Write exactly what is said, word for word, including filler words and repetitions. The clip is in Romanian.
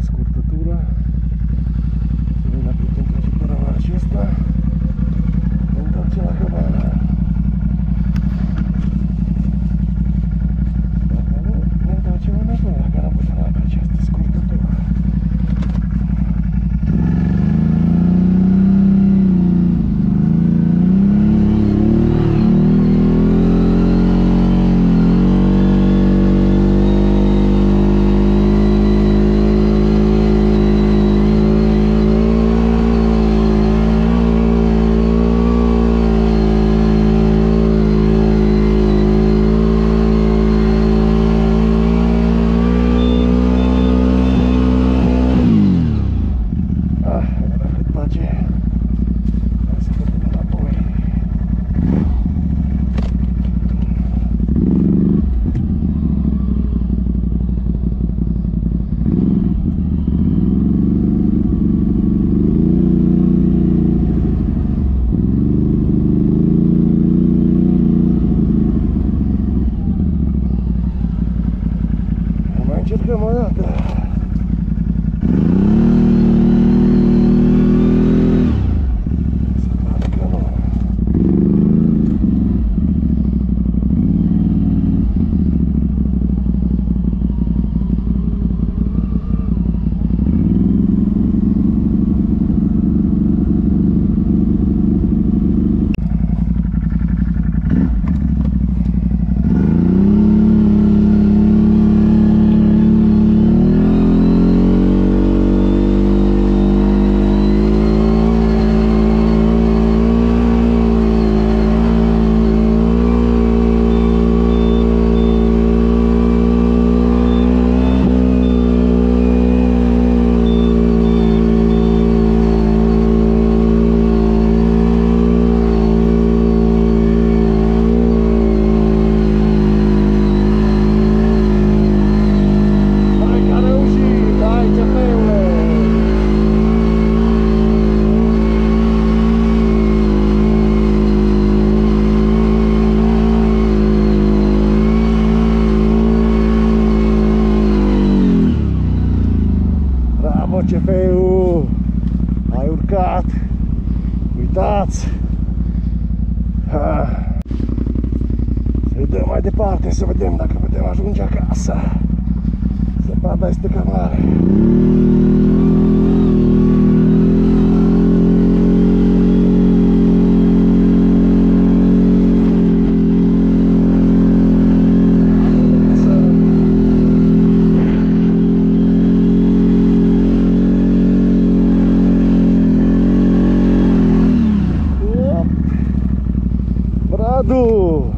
scurtătură. Să vedem dacă putem trece pe raul acesta. Ne întoarcem la cabana. Dacă nu, ne întoarcem înapoi, dacă n-am putea lua pe această scurtătură. Încercăm o dată. Se pare că nu. C F U, ai urcat, uitați, ha. Să dăm mai departe, să vedem dacă putem ajunge acasă. Zăpada este cam mare. Radu!